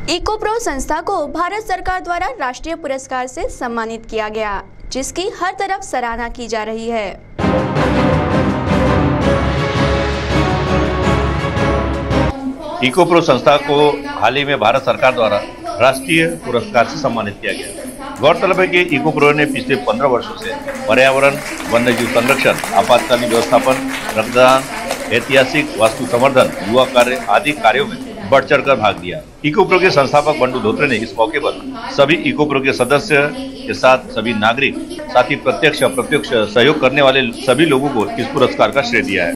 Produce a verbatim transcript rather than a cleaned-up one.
इकोप्रो संस्था को भारत सरकार द्वारा राष्ट्रीय पुरस्कार से सम्मानित किया गया, जिसकी हर तरफ सराहना की जा रही है। इकोप्रो संस्था को हाल ही में भारत सरकार द्वारा राष्ट्रीय पुरस्कार से सम्मानित किया गया। गौरतलब है कि इकोप्रो ने पिछले पंद्रह वर्षों से पर्यावरण, वन्यजीव संरक्षण, आपातकालीन व्यवस्थापन, रक्तदान, ऐतिहासिक वास्तु संवर्धन, युवा कार्य आदि कार्यों में बढ़ चढ़ कर भाग लिया। इकोप्रो के संस्थापक बंडू धोत्रे ने इस मौके पर सभी इकोप्रो के सदस्य के साथ सभी नागरिक, साथ ही प्रत्यक्ष अप्रत्यक्ष सहयोग करने वाले सभी लोगों को इस पुरस्कार का श्रेय दिया है।